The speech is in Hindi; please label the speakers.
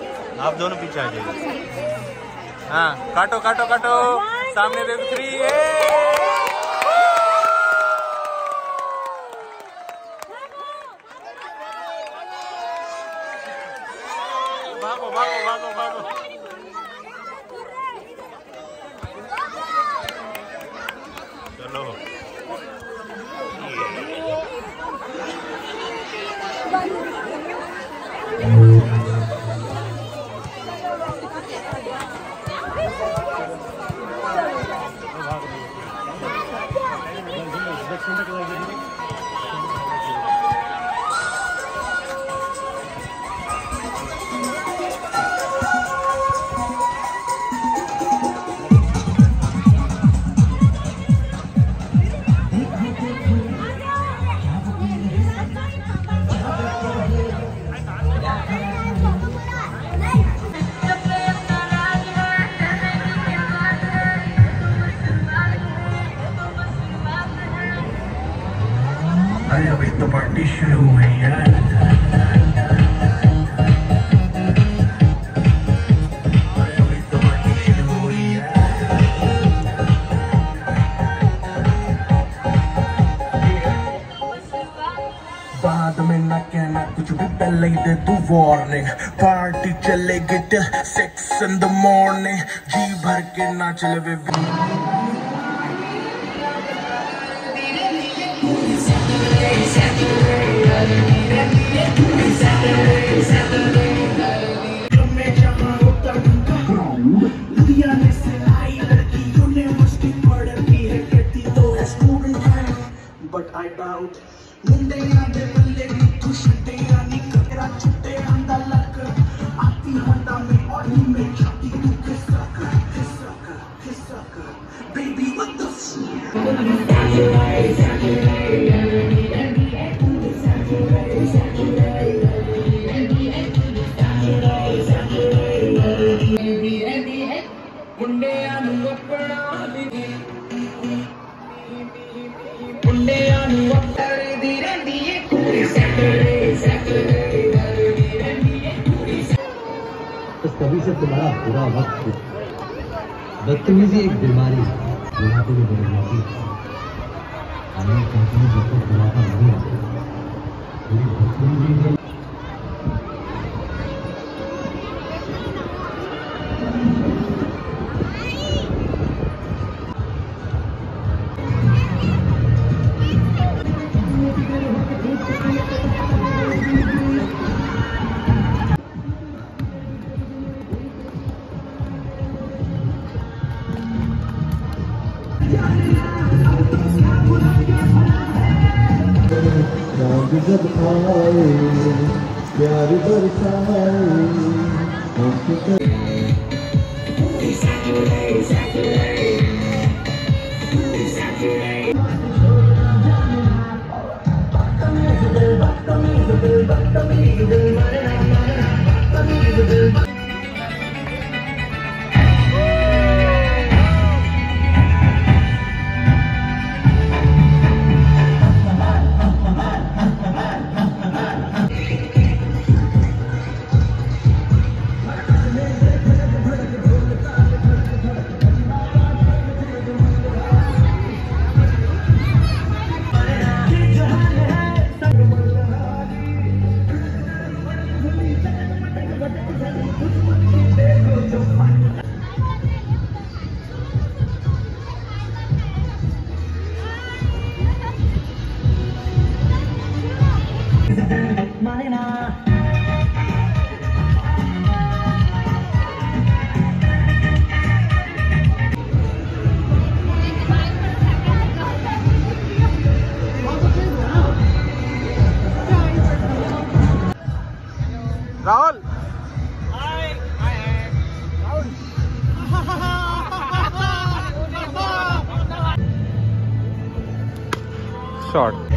Speaker 1: आप दोनों पीछे आ जाइए। हाँ, काटो काटो काटो, सामने देखो 3। भागो भागो भागो भागो। चलो
Speaker 2: अभी तो पार्टी शुरू हुई है। बाद में ना कहना कुछ भी, पहले ही दे तू वार्निंग। पार्टी चलेगी till 6 in the morning। जी भर के ना चले वे। But I doubt मुंडे आंधे बल्ले भी तू छुट्टे आनी ककरा छुट्टे आंधा लक आती होंडा में और ही में छाती तू खिस्सा कर baby what the मुंडे आनु अपना
Speaker 3: कभी से तुम्हारा बुरा वक्त, बदतमीजी एक बीमारी यहाँ पे भी बढ़ जाती है। हमें कंपनी जब तक बुलाता नहीं आता, पूरी बदतमीजी जब आए प्यार बरसाए
Speaker 1: राहुल शॉट